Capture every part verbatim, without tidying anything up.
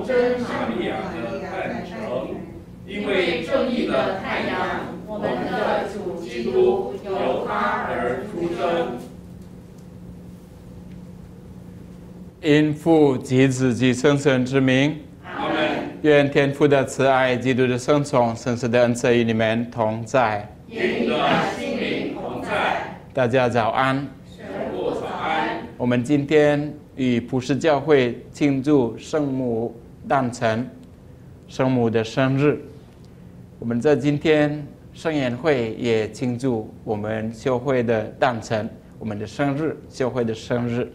童真玛利亚的诞生。因为正义的太阳，我们的主基督由他而出生。 因父及子及圣神之名， 阿们。 愿天父的慈爱、基督的圣宠、圣神的恩赐与你们同在。 与你的心灵同在。 大家早安。 神父早安。 我们今天与普世教会庆祝圣母诞辰，圣母的生日。我们在今天圣言会也庆祝我们教会的诞辰，我们的生日，教会的生日。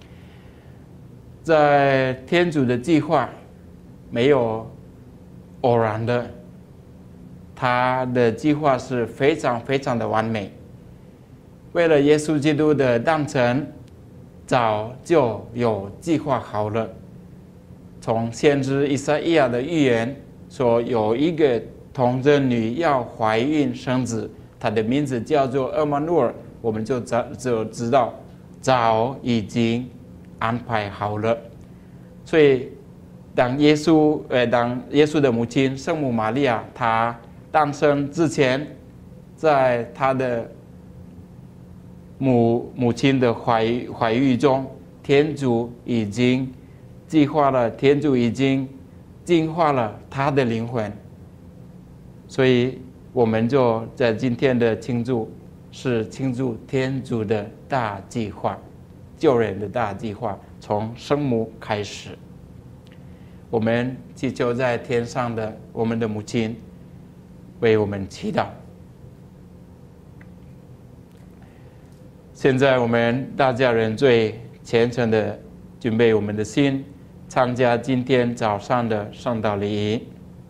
在天主的计划没有偶然的，他的计划是非常非常的完美。为了耶稣基督的诞辰，早就有计划好了。从先知以赛亚的预言说，有一个童贞女要怀孕生子，她的名字叫做厄玛努尔，我们就就知道早已经安排好了。所以当耶稣呃当耶稣的母亲圣母玛利亚她诞生之前，在她的母母亲的怀怀孕中，天主已经计划了，天主已经净化了她的灵魂。所以我们就在今天的庆祝是庆祝天主的大计划，救人的大计划从圣母开始。我们祈求在天上的我们的母亲为我们祈祷。现在我们大家人最虔诚的准备我们的心，参加今天早上的圣道礼仪。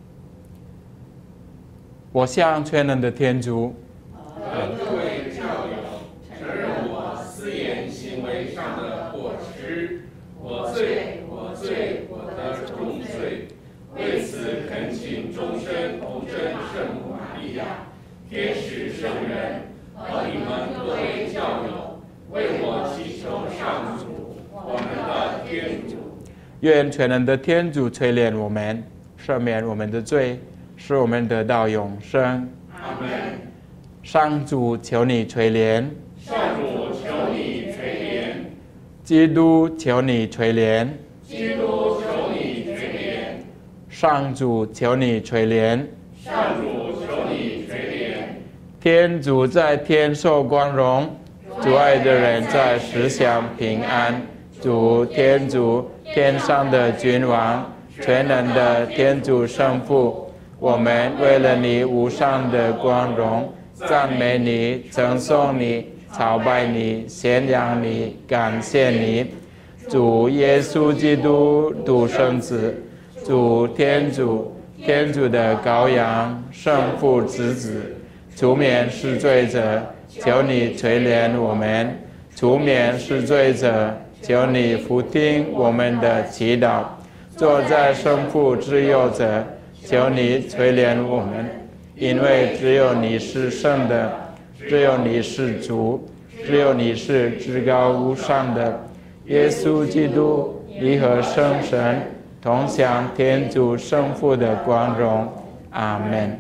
我向全能的天主和各位教友承认我思言行为上的过失，我罪我罪我的重罪，为此恳请终身童真圣母玛利亚、天使圣人和你们各位教友，为我祈求上主，我们的天主。 愿全能的天主垂怜我们，赦免我们的罪，使我们得到永生。 阿们。 上主，求你垂怜。 上主，求你垂怜。 基督，求你垂怜。 基督，求你垂怜。 上主，求你垂怜。 上主，求你垂怜。 天主在天受光荣，主爱的人在时享平安。主天主，天上的君王，全能的天主圣父，我们为了你无上的光荣，赞美你，称颂你，朝拜你，宣扬你，感谢你。主耶稣基督，独生子，主天主，天主的羔羊，圣父之子，除免世罪者，求你垂怜我们；除免世罪者，求你俯听我们的祈祷。坐在圣父之右者，求你垂怜我们，因为只有你是圣的，只有你是主，只有你是至高无上的。耶稣基督，你和圣神同享天主圣父的光荣。阿们。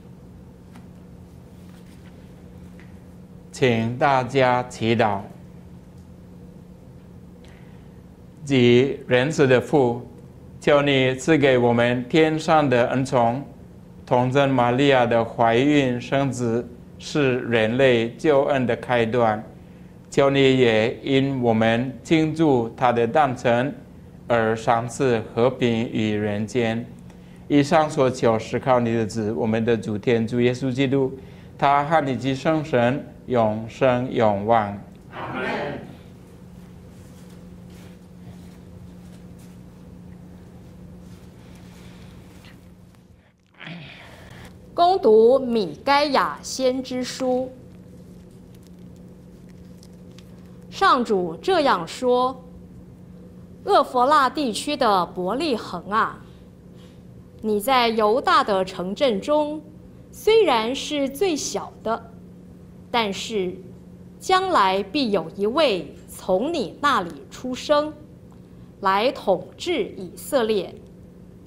请大家祈祷。即仁慈的父，求你赐给我们天上的恩宠，童贞玛利亚的怀孕生子是人类救恩的开端。求你也因我们庆祝他的诞辰而赏赐和平于人间。以上所求是靠你的子，我们的主天主耶稣基督，他和你及圣神永生永望。 阿们。 恭读米该亚先知书。上主这样说：厄弗拉地区的伯利恒啊，你在犹大的城镇中虽然是最小的，但是将来必有一位从你那里出生，来统治以色列。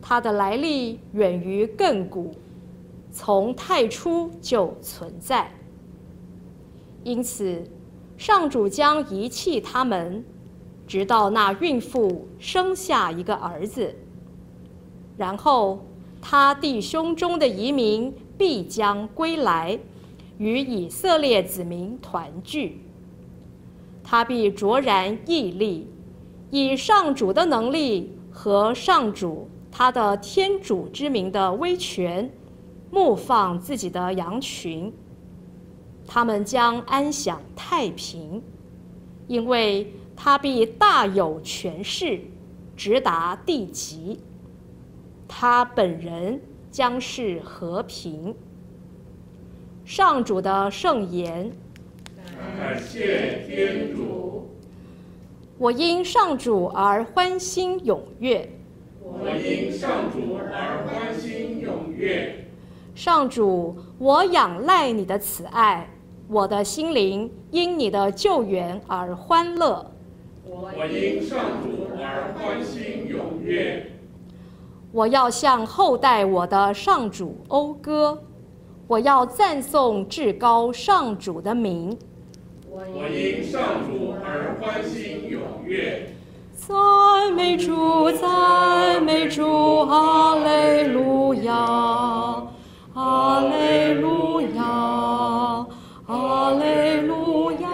它的来历远于亘古，从太初就存在。因此，上主将遗弃他们，直到那孕妇生下一个儿子。然后，他弟兄中的移民必将归来，与以色列子民团聚。他必卓然屹立，以上主的能力和上主他的天主之名的威权，牧放自己的羊群。他们将安享太平，因为他必大有权势，直达地极。他本人将是和平。上主的圣言。 感谢天主。 我因上主而欢欣踊跃。 我因上主而欢欣踊跃。 上主，我仰赖你的慈爱，我的心灵因你的救援而欢乐。 我因上主而欢欣踊跃。 我要向后代我的上主讴歌，我要赞颂至高上主的名。 我因上主而欢欣踊跃。 赞美主，赞美主，哈利路亚，哈利路亚，哈利路亚。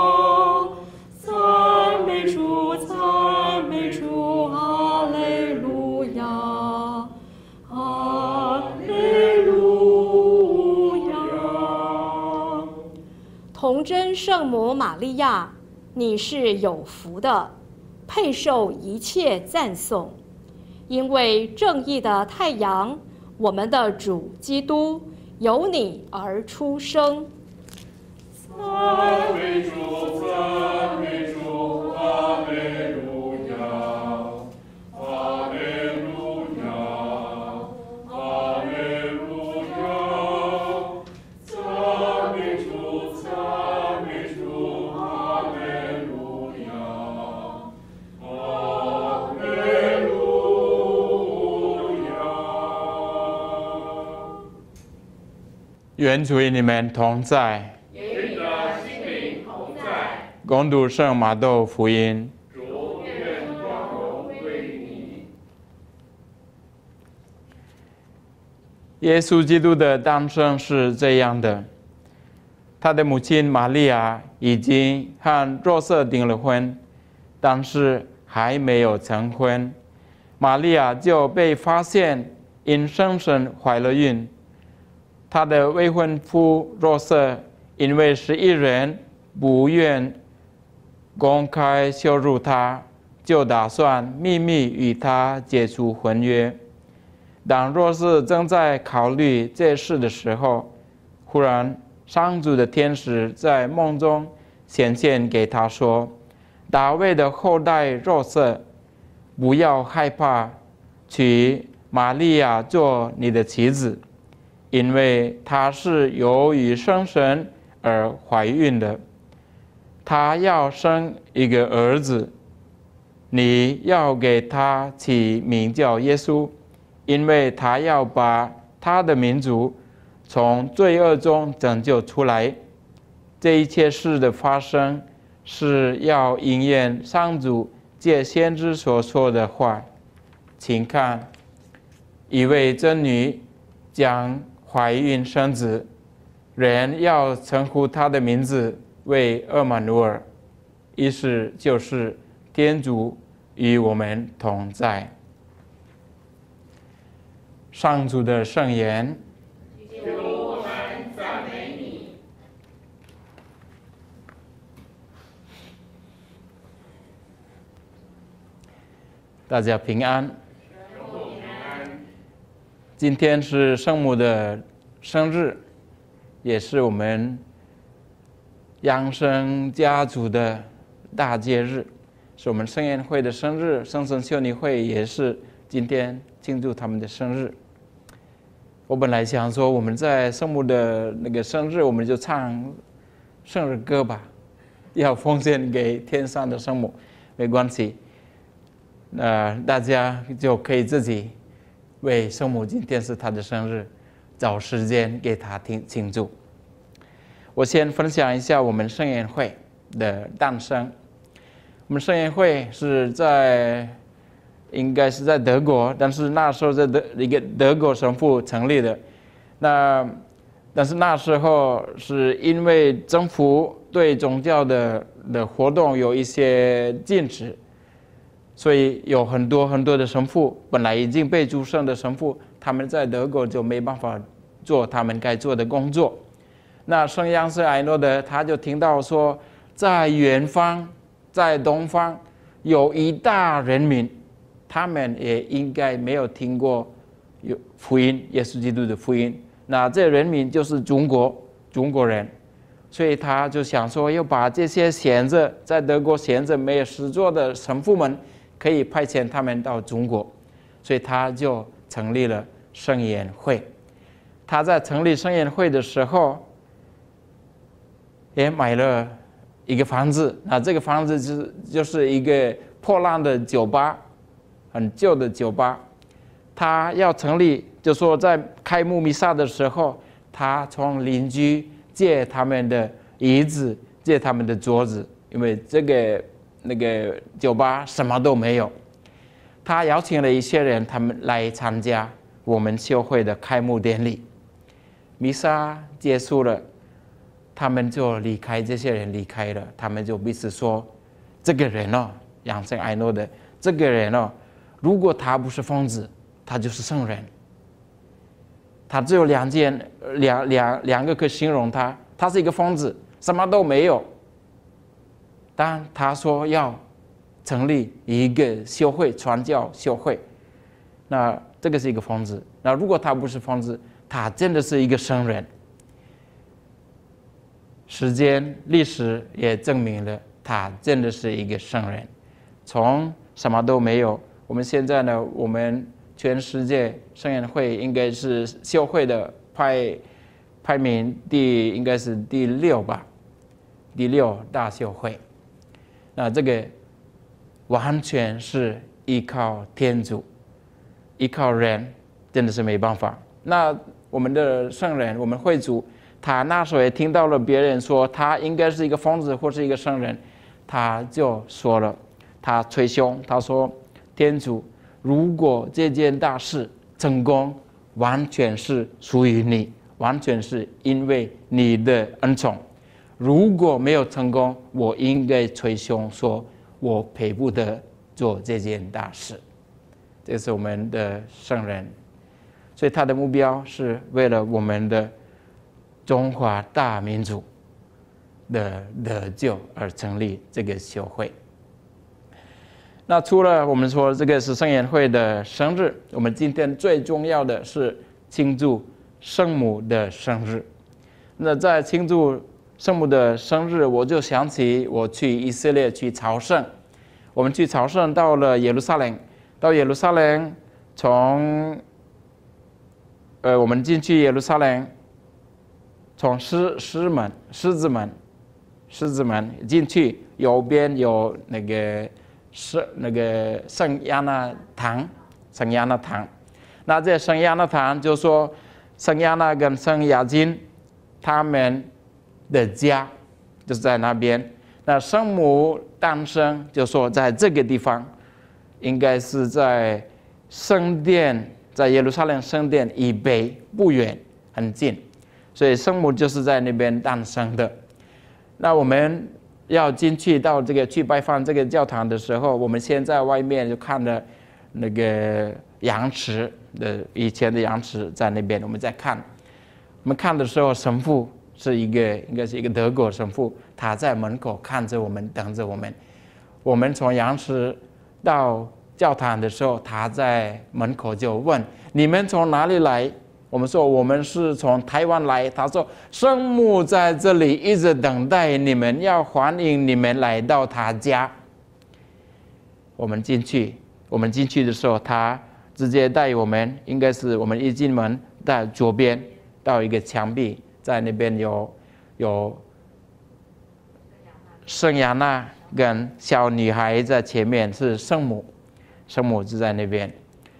赞美主，赞美主，哈利路亚，哈利路亚。童真圣母玛利亚，你是有福的，配受一切赞颂，因为正义的太阳，我们的主基督由你而出生。 赞美主，赞美主，哈利路亚，哈利路亚，哈利路亚。赞美主，赞美主，哈利路亚，哈利路亚。 愿主与你们同在。恭读圣马窦福音。 主，愿光荣归你。 耶稣基督的诞生是这样的：他的母亲玛利亚已经和若瑟订了婚，但是还没有成婚，玛利亚就被发现因生神怀了孕。他的未婚夫若瑟因为是义人，不愿公开羞辱他，就打算秘密与他解除婚约。当若瑟正在考虑这事的时候，忽然上主的天使在梦中显现给他说：“大卫的后代若瑟，不要害怕，娶玛利亚做你的妻子，因为她是由于生神而怀孕的。他要生一个儿子，你要给他起名叫耶稣，因为他要把他的民族从罪恶中拯救出来。这一切事的发生，是要应验上主借先知所说的话。请看，一位真女将怀孕生子，人要称呼他的名字为厄玛努尔，意思就是天主与我们同在。上主的圣言。 主，我们赞美你。 大家平安。今天是圣母的生日，也是我们养生家族的大节日，是我们圣言会的生日，圣神修女会也是今天庆祝他们的生日。我本来想说，我们在圣母的那个生日，我们就唱生日歌吧，要奉献给天上的圣母，没关系，呃，大家就可以自己为圣母今天是她的生日，找时间给她庆庆祝。我先分享一下我们圣言会的诞生。我们圣言会是在应该是在德国，但是那时候在德一个德国神父成立的。那但是那时候是因为政府对宗教的的活动有一些禁止，所以有很多很多的神父本来已经被祝圣的神父，他们在德国就没办法做他们该做的工作。那圣亚瑟艾诺德他就听到说，在远方，在东方有一大人民，他们也应该没有听过有福音，耶稣基督的福音。那这人民就是中国中国人，所以他就想说，要把这些闲着在德国闲着没有事做的神父们，可以派遣他们到中国，所以他就成立了圣言会。他在成立圣言会的时候，也买了一个房子，那这个房子就是就是一个破烂的酒吧，很旧的酒吧。他要成立，就说在开幕弥撒的时候，他从邻居借他们的椅子，借他们的桌子，因为这个那个酒吧什么都没有。他邀请了一些人，他们来参加我们修会的开幕典礼。弥撒结束了，他们就离开，这些人离开了，他们就彼此说：“这个人哦，杨圣艾诺的这个人哦，如果他不是疯子，他就是圣人。他只有两件两两两个可以形容他，他是一个疯子，什么都没有。但他说要成立一个修会，传教修会，那这个是一个疯子。那如果他不是疯子，他真的是一个圣人。时间历史也证明了，他真的是一个圣人。从什么都没有，我们现在呢，我们全世界圣言会应该是修会的排排名第应该是第六吧，第六大修会。那这个完全是依靠天主，依靠人真的是没办法。那我们的圣人，我们会主，他那时候也听到了别人说他应该是一个疯子或是一个圣人，他就说了，他捶胸，他说：“天主，如果这件大事成功，完全是属于你，完全是因为你的恩宠。如果没有成功，我应该捶胸说，我配不得做这件大事。”这是我们的圣人，所以他的目标是为了我们的中华大民族的得救而成立这个修会。那除了我们说这个是圣言会的生日，我们今天最重要的是庆祝圣母的生日。那在庆祝圣母的生日，我就想起我去以色列去朝圣。我们去朝圣到了耶路撒冷，到耶路撒冷，从呃我们进去耶路撒冷，从狮狮门狮子门狮子门进去，右边有那个是那个圣亚纳堂，圣亚纳堂。那这圣亚纳堂就说圣亚纳跟圣亚金他们的家就是在那边。那圣母诞生就说在这个地方，应该是在圣殿，在耶路撒冷圣殿以北不远，很近，所以圣母就是在那边诞生的。那我们要进去到这个去拜访这个教堂的时候，我们先在外面就看了那个羊池的以前的羊池在那边，我们在看。我们看的时候，神父是一个应该是一个德国神父，他在门口看着我们，等着我们。我们从羊池到教堂的时候，他在门口就问：“你们从哪里来？”我们说：“我们是从台湾来。”他说：“圣母在这里一直等待你们，要欢迎你们来到他家。”我们进去，我们进去的时候，他直接带我们，应该是我们一进门在左边到一个墙壁，在那边有有圣亚纳跟小女孩在前面，是圣母，圣母就在那边。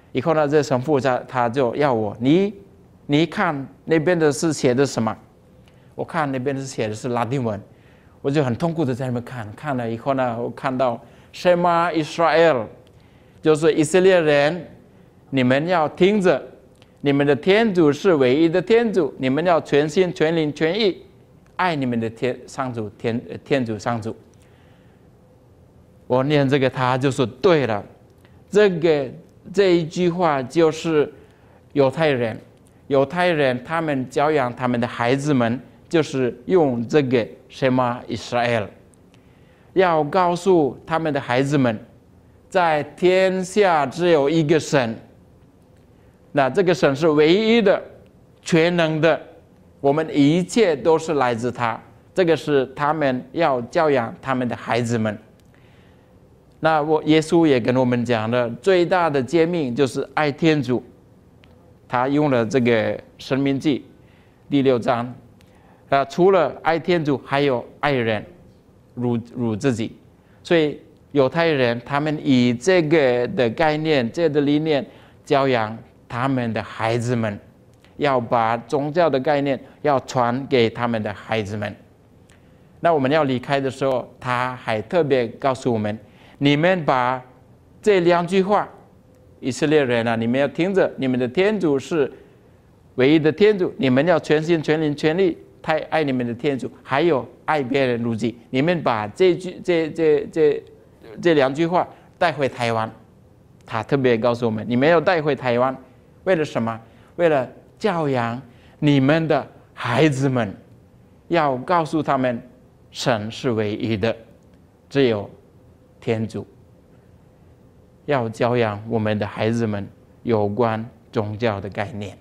以后呢，这神父他他就要我，你你看那边的是写的什么？我看那边是写的是拉丁文，我就很痛苦的在那边看，看了以后呢，我看到 Shema Israel， 就是以色列人，你们要听着，你们的天主是唯一的天主，你们要全心全灵全意爱你们的天上主天天主上主。我念这个，他就说对了，这个这一句话就是犹太人，犹太人他们教养他们的孩子们，就是用这个 Shema Israel， 要告诉他们的孩子们，在天下只有一个神，那这个神是唯一的、全能的，我们一切都是来自他。这个是他们要教养他们的孩子们。那我耶稣也跟我们讲了，最大的诫命就是爱天主。他用了这个《申命记》第六章，啊，除了爱天主，还有爱人如如自己。所以犹太人他们以这个的概念、这个的理念教养他们的孩子们，要把宗教的概念要传给他们的孩子们。那我们要离开的时候，他还特别告诉我们，你们把这两句话，以色列人啊，你们要听着，你们的天主是唯一的天主，你们要全心全灵全力太爱你们的天主，还有爱别人如己。你们把这句这这这这两句话带回台湾，他特别告诉我们，你们要带回台湾，为了什么？为了教养你们的孩子们，要告诉他们，神是唯一的，只有天主。要教养我们的孩子们有关宗教的概念。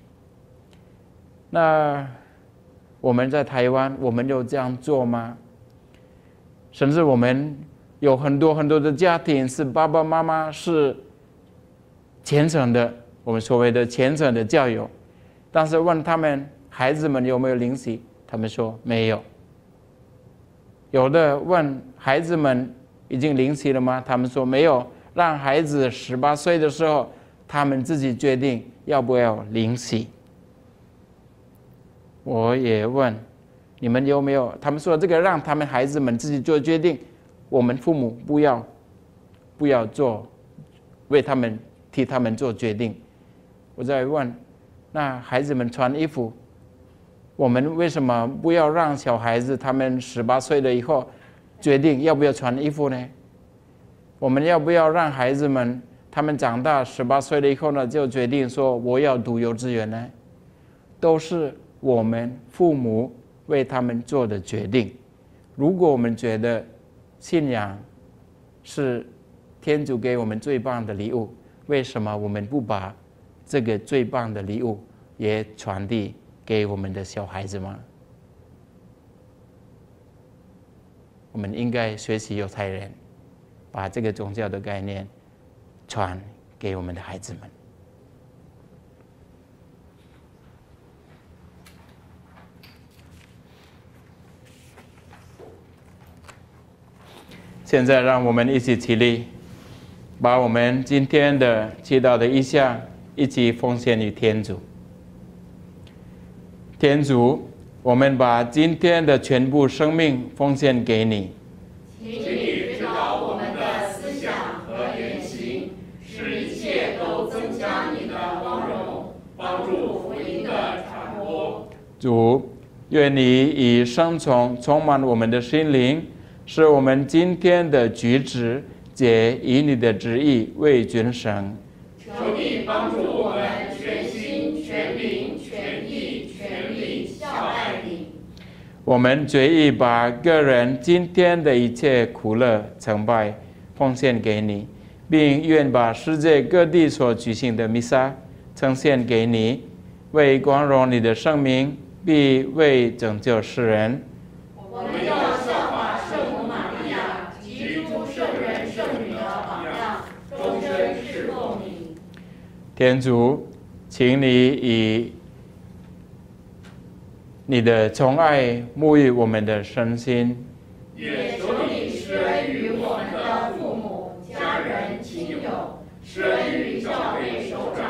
那我们在台湾，我们有这样做吗？甚至我们有很多很多的家庭是爸爸妈妈是虔诚的，我们所谓的虔诚的教友，但是问他们孩子们有没有灵洗，他们说没有。有的问孩子们已经灵洗了吗？他们说没有，让孩子十八岁的时候，他们自己决定要不要灵洗。我也问你们有没有？他们说这个让他们孩子们自己做决定，我们父母不要不要做，为他们替他们做决定。我再问，那孩子们穿衣服，我们为什么不要让小孩子他们十八岁了以后决定要不要穿衣服呢？我们要不要让孩子们他们长大十八岁了以后呢，就决定说我要读幼稚园呢？都是我们父母为他们做的决定。如果我们觉得信仰是天主给我们最棒的礼物，为什么我们不把这个最棒的礼物也传递给我们的小孩子吗？我们应该学习犹太人，把这个宗教的概念传给我们的孩子们。现在让我们一起起立，把我们今天的祈祷的意向一起奉献于天主。天主，我们把今天的全部生命奉献给你， 请你指导我们的思想和言行，使一切都增加你的光荣，帮助福音的传播。 主，愿你以圣宠充满我们的心灵，使我们今天的举止皆以你的旨意为君生。 求你帮助我们全心全灵全意全力效爱你。 我们决意把个人今天的一切苦乐成败奉献给你，并愿把世界各地所举行的弥撒呈现给你，为光荣你的圣名，并为拯救世人。 我们要效法圣母玛利亚及诸圣人圣女的榜样，终身侍奉你。 天主，请你以你的宠爱沐浴我们的身心， 也求你施恩于我们的父母、家人、亲友，施恩于教会首长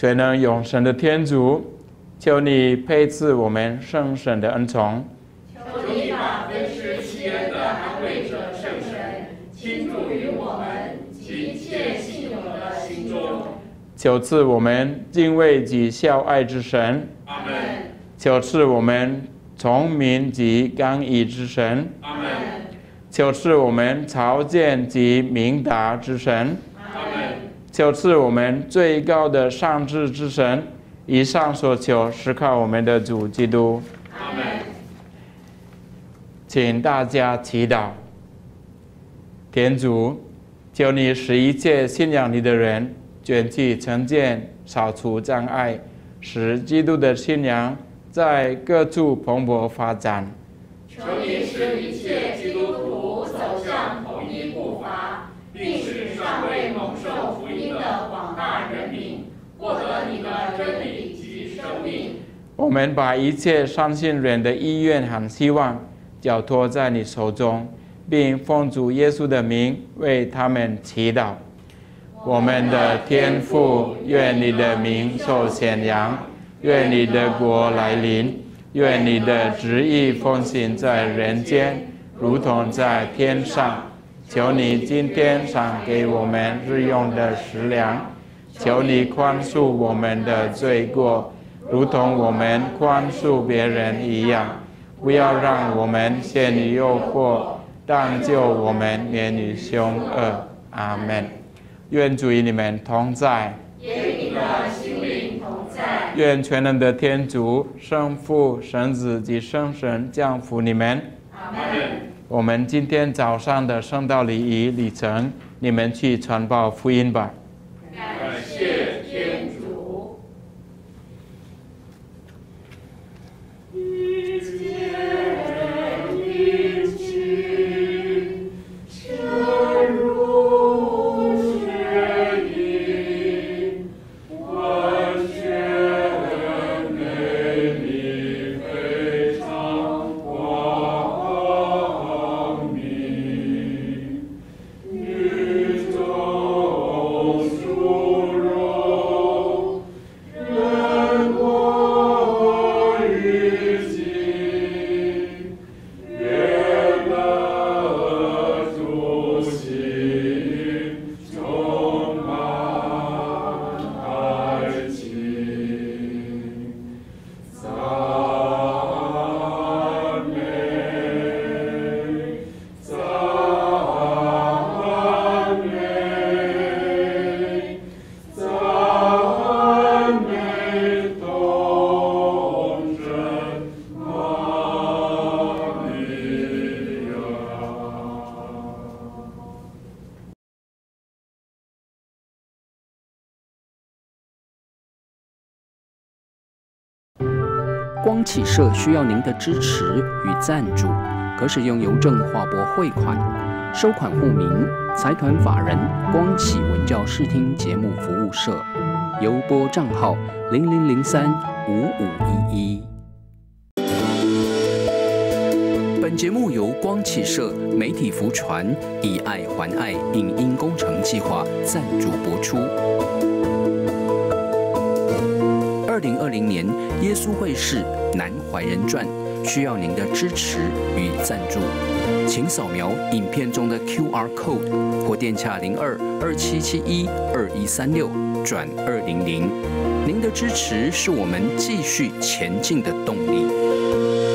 全能永生的天主，求你配赐我们圣神的恩宠。 求你把分施其恩的安慰者圣神倾注于我们及一切信友的心中。 求赐我们敬畏及孝爱之神。 阿门。 求赐我们聪明及刚毅之神。 阿门。 求赐我们朝见及明达之神。 阿门。 求赐我们最高的上智之神。以上所求是靠我们的主基督。 阿门。 请大家祈祷。天主，求你使一切信仰你的人卷起成见，扫除障碍，使基督的信仰在各处蓬勃发展。 求你使一切基督徒走向统一步伐，并使尚未蒙受福音的广大人民获得你的真理及生命。 我们把一切相信人的意愿和希望交托在你手中，并奉主耶稣的名为他们祈祷。我们的天父，愿你的名受显扬，愿你的国来临，愿你的旨意奉行在人间，如同在天上。求你今天赏给我们日用的食粮，求你宽恕我们的罪过，如同我们宽恕别人一样。不要让我们陷于诱惑，但救我们免于凶恶。阿们。愿主与你们同在， 也与你的心灵同在。 愿全能的天主、圣父、圣子及圣神降福你们。 阿们。 我们今天早上的圣道礼仪礼程，你们去传报福音吧。 感谢天主。 光启社需要您的支持与赞助，可使用邮政划拨汇款，收款户名财团法人光启文教视听节目服务社，邮拨账号零零零三五五一一。本节目由光启社媒体福传以爱还爱影音工程计划赞助播出。二零二零年耶稣会士南怀仁传需要您的支持与赞助，请扫描影片中的 Q R code 或电洽零二二七七一二一三六转二零零。您的支持是我们继续前进的动力。